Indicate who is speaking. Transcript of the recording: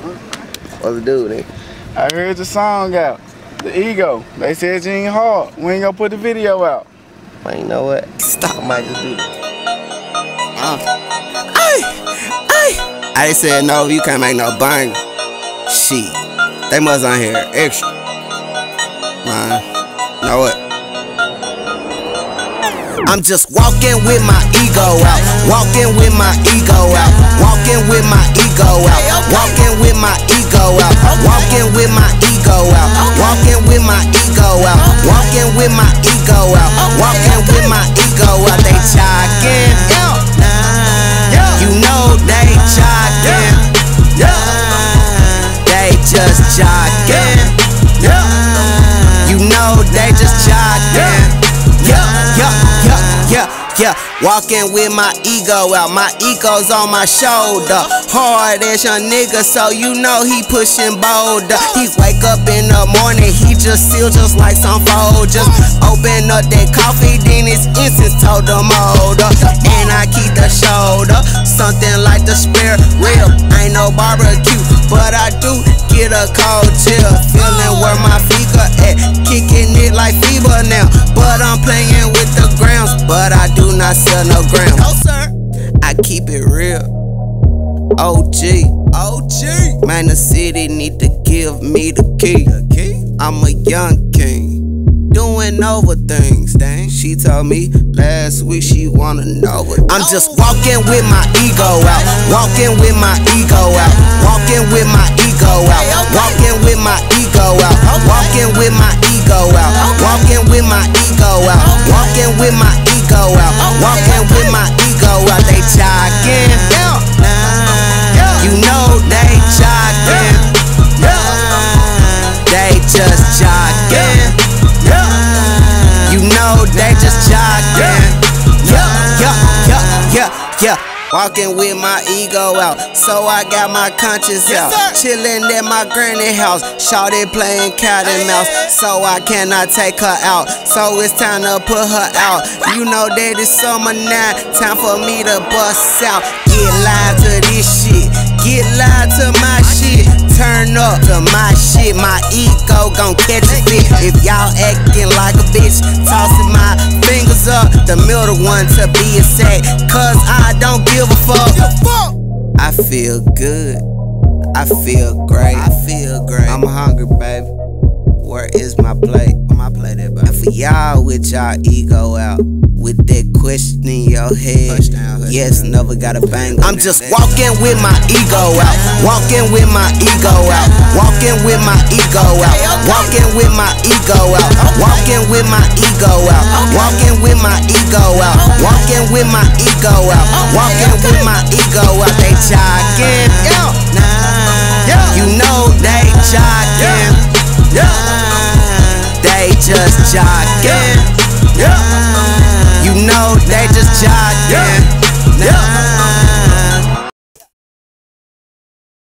Speaker 1: What's the dude, eh?
Speaker 2: I heard the song out. The Ego. They said you ain't hard. We ain't gonna put the video out.
Speaker 1: Man, you know what? Stop. I might just do this.
Speaker 3: I said no, you can't make no bang. Shit. They must on here extra. Man, know what? I'm just walking with my ego out. Walking with my ego out. Walking with my ego out. Walking with my ego out. Walking with my ego out. Walking with my ego out. Walking with my ego out. Walking with my ego out. They jogging. You know they jogging. They just jogging. You know they just jogging. Yeah, walking with my ego out, my ego's on my shoulder. Hard as young nigga, so you know he pushing boulder. He wake up in the morning, he just seal just like some Folgers. Open up that coffee, then it's incense told them older. And I keep the shoulder, something like the spare rib. Ain't no barbecue, but I do get a cold chill. Feeling where my feet are at, kicking it like fever now. But I'm playing with the grams, but I do not sell no grams. No sir, I keep it real. OG, man, the city need to give me the key. I'm a young king, doing over things. Dang, she told me last week she wanna know it. I'm just walking with my ego out. Walking with my ego out. Walking with my ego out. Walking with my ego out. Walking with my ego out. Walking with my ego out. Walking with my ego out. Walking with my ego out. They jogging. You know they jogging. They just jogging. You know they just jogging. Yeah. Walking with my ego out, so I got my conscience out. Chillin' at my granny house, shawty playing cat and mouse, so I cannot take her out. So it's time to put her out. You know that it's summer now, time for me to bust out. Get live to this shit, get live to my shit. Turn up to my shit, my ego gon' catch a fit. If y'all acting like a bitch, tossing my fingers up, the middle one to be exact, cause I don't give a fuck. I feel good, I feel great, I'm hungry, baby. Where is my plate? My plate, baby. And for y'all with y'all ego out, with that question in your head, yes, never got a bang. I'm just walking with my ego out. Walking with my ego out. Walking with my ego out. Walking with my ego out. Walking with my ego out. Walking with my ego out. Walking with my ego out. Walking with my ego out. They jogging. You know they jogging. They just jogging.